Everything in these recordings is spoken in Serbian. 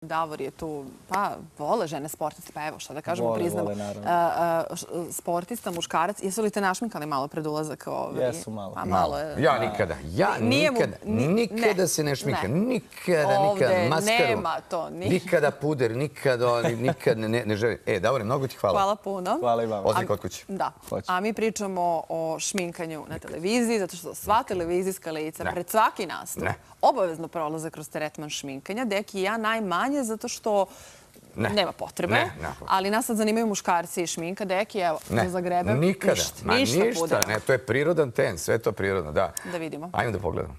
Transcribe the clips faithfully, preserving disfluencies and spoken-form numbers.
Davor je tu, pa vole žene sportiste, pa evo šta da kažemo, Vole, priznamo. vole, naravno. A, a, š- Sportista, muškarac, jesu li te našminkali malo pred ulazak? Ovaj? Jesu malo. Pa Malo. je- Ja nikada. Ja Nije mu- nikada. ni- Nikada ne, se ne šminkam. ne. Nikada, Ovde nikada. Maskaru. nema to, ni- Nikada puder, nikada, nikad ne, ne želim. E, Davore, mnogo ti hvala. Hvala puno. Hvala i vama. Ostavi kod kuće. Da. Hoću. A mi pričamo o šminkanju na televiziji, zato što sva televizijska lica Ne. pred svaki nastup Ne. obavezno prolaze kroz tretman šminkanja. Deki i ja najmanje, zato što Ne. nema potrebe. Ne, ne. Ali nas sad zanimaju muškarci i šminka. Deki, evo, Ne, da zagrebem. nikada. Ništa, Ma, ništa, ništa, pudera. ne, to je prirodan ten, sve je to prirodno, da. Da vidimo. Ajmo da pogledamo.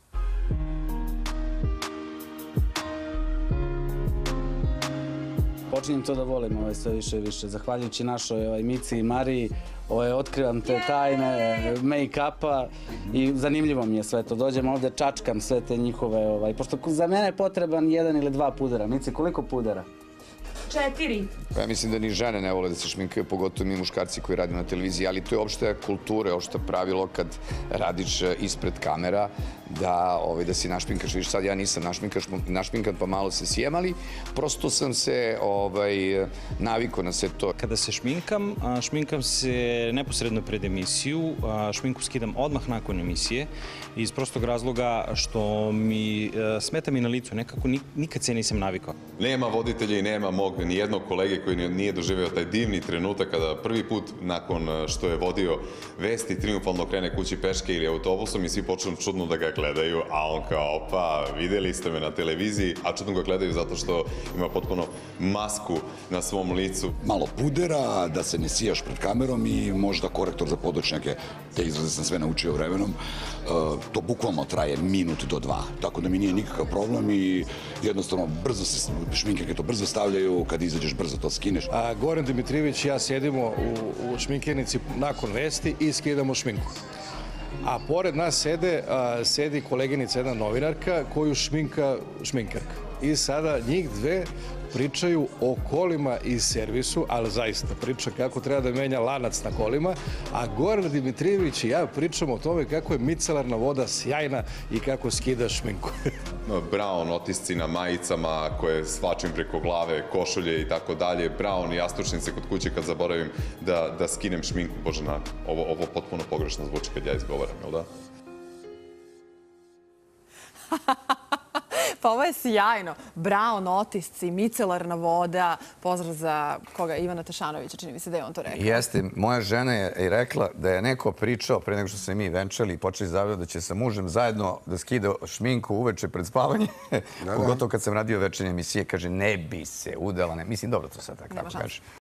Počinjem to da volim ovaj, sve više i više. Zahvaljujući našoj ovaj, Mici i Mariji, ovaj, otkrivam te tajne make-upa i zanimljivo mi je sve to. Dođem ovde, čačkam sve te njihove, ovaj, pošto za mene je potreban jedan ili dva pudera. Mici, koliko pudera? Četiri. Pa ja mislim da ni žene ne vole da se šminkaju, pogotovo mi muškarci koji radimo na televiziji, ali to je opšte kultura, opšte pravilo kad radiš ispred kamera, da, ovaj, da si našminkaš. Viš sad ja nisam našminkaš, našminkan pa malo se sjem, ali prosto sam se ovaj, navikao na sve to. Kada se šminkam, a, šminkam se neposredno pred emisiju, a, šminku skidam odmah nakon emisije iz prostog razloga što mi e, smeta mi na licu, nekako ni- nikad se nisam navikao. Nema voditelja i nema mog ni jednog kolege koji nije doživeo taj divni trenutak kada prvi put nakon što je vodio vesti triumfalno krene kući peške ili autobusom i svi počnu čudno da ga gledaju, a on kao, pa videli ste me na televiziji, a čudno ga gledaju zato što ima potpuno masku na svom licu. Malo pudera, da se ne sijaš pred kamerom i možda korektor za podočnjake. Te izraze sam sve naučio vremenom. E, to bukvalno traje minut do dva, tako da mi nije nikakav problem i jednostavno brzo se šminkerke to brzo stavljaju, kad izađeš brzo to skineš. A Goran Dimitrijević i ja sjedimo u, u šminkernici nakon vesti i skidamo šminku. A pored nas sede, a, sedi koleginica, jedna novinarka koju šminka šminkerka. I sada njih dve pričaju o kolima i servisu, ali zaista priča kako treba da menja lanac na kolima, a Goran Dimitrijević i ja pričamo o tome kako je micelarna voda sjajna i kako skida šminku. Brown otisci na majicama koje svačim preko glave, košulje i tako dalje, brown jastučnice kod kuće kad zaboravim da, da skinem šminku. Bože, na, ovo, ovo potpuno pogrešno zvuči kad ja izgovaram, jel da? Pa ovo je sjajno. Brown otisci, micelarna voda. Pozdrav za koga? Ivana Tešanovića, čini mi se da je on to rekao. Jeste, moja žena je i rekla da je neko pričao pre nego što se mi venčali i počeli zavljati da će sa mužem zajedno da skida šminku uveče pred spavanje. Pogotovo kad sam radio večernje emisije, kaže ne bi se udala. Ne. Mislim, dobro to sad tako Nema šanse. kaže.